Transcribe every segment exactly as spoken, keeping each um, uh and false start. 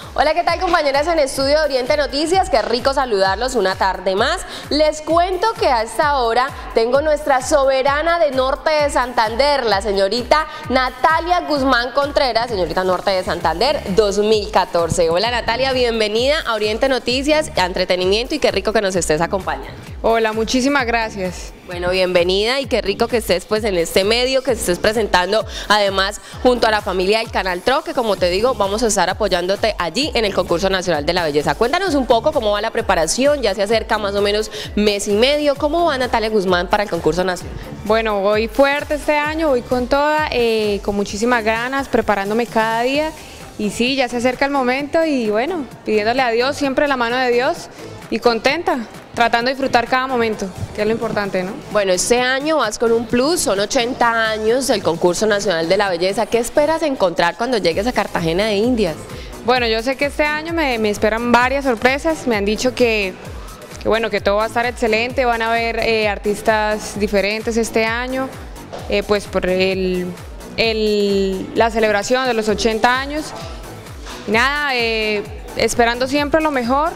Hola, ¿qué tal, compañeras en Estudio de Oriente Noticias? Qué rico saludarlos una tarde más. Les cuento que a esta hora tengo nuestra soberana de Norte de Santander, la señorita Natalia Guzmán Contreras, señorita Norte de Santander dos mil catorce. Hola, Natalia, bienvenida a Oriente Noticias, a Entretenimiento, y qué rico que nos estés acompañando. Hola, muchísimas gracias. Bueno, bienvenida, y qué rico que estés pues en este medio, que estés presentando además junto a la familia del Canal Tro, que como te digo, vamos a estar apoyándote allí en el Concurso Nacional de la Belleza. Cuéntanos un poco cómo va la preparación, ya se acerca más o menos mes y medio. ¿Cómo va Natalia Guzmán para el Concurso Nacional? Bueno, voy fuerte este año, voy con toda, eh, con muchísimas ganas, preparándome cada día. Y sí, ya se acerca el momento y bueno, pidiéndole a Dios, siempre la mano de Dios, y contenta, tratando de disfrutar cada momento, que es lo importante, ¿no? Bueno, este año vas con un plus, son ochenta años del Concurso Nacional de la Belleza. ¿Qué esperas encontrar cuando llegues a Cartagena de Indias? Bueno, yo sé que este año me, me esperan varias sorpresas, me han dicho que, que, bueno, que todo va a estar excelente, van a haber eh, artistas diferentes este año, eh, pues por el, el, la celebración de los ochenta años, y nada, eh, esperando siempre lo mejor.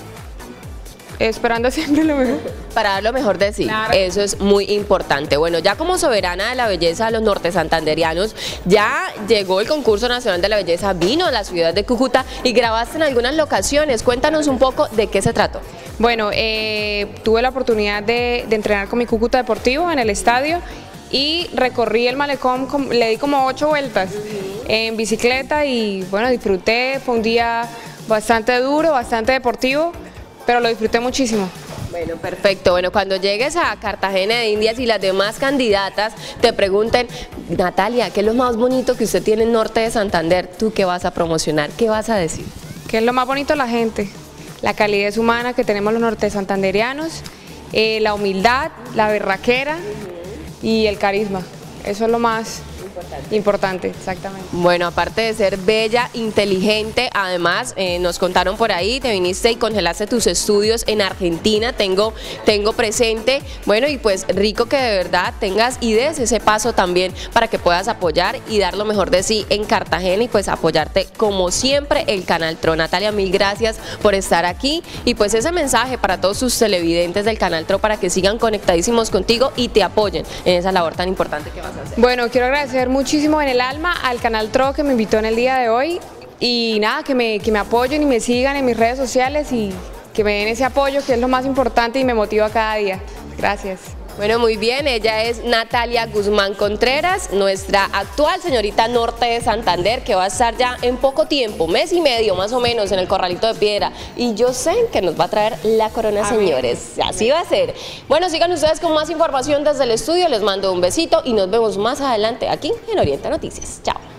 Esperando siempre lo mejor. Para dar lo mejor de sí, claro. Eso es muy importante. Bueno, ya como soberana de la belleza de los norte santanderianos, ya llegó el Concurso Nacional de la Belleza, vino a la ciudad de Cúcuta y grabaste en algunas locaciones. Cuéntanos un poco de qué se trató. Bueno, eh, tuve la oportunidad de, de entrenar con mi Cúcuta Deportivo en el estadio y recorrí el malecón, le di como ocho vueltas en bicicleta y bueno, disfruté, fue un día bastante duro, bastante deportivo, pero lo disfruté muchísimo. Bueno, perfecto. Bueno, cuando llegues a Cartagena de Indias y las demás candidatas te pregunten, Natalia, ¿qué es lo más bonito que usted tiene en Norte de Santander? ¿Tú qué vas a promocionar? ¿Qué vas a decir? ¿Qué es lo más bonito? La gente, la calidez humana que tenemos los norte santanderianos, eh, la humildad, la berraquera y el carisma. Eso es lo más Importante. Importante, exactamente. Bueno, aparte de ser bella, inteligente, además eh, nos contaron por ahí, te viniste y congelaste tus estudios en Argentina, tengo, tengo presente. Bueno, y pues rico que de verdad tengas y des ese paso también para que puedas apoyar y dar lo mejor de sí en Cartagena y pues apoyarte como siempre el Canal Tro. Natalia, mil gracias por estar aquí y pues ese mensaje para todos sus televidentes del Canal Tro para que sigan conectadísimos contigo y te apoyen en esa labor tan importante que vas a hacer. Bueno, quiero agradecer muchísimo en el alma al Canal Tro que me invitó en el día de hoy y nada, que me, que me apoyen y me sigan en mis redes sociales y que me den ese apoyo que es lo más importante y me motiva cada día. Gracias. Bueno, muy bien, ella es Natalia Guzmán Contreras, nuestra actual señorita Norte de Santander, que va a estar ya en poco tiempo, mes y medio más o menos, en el Corralito de Piedra, y yo sé que nos va a traer la corona, señores, así va a ser. Bueno, sigan ustedes con más información desde el estudio, les mando un besito y nos vemos más adelante aquí en Oriente Noticias. Chao.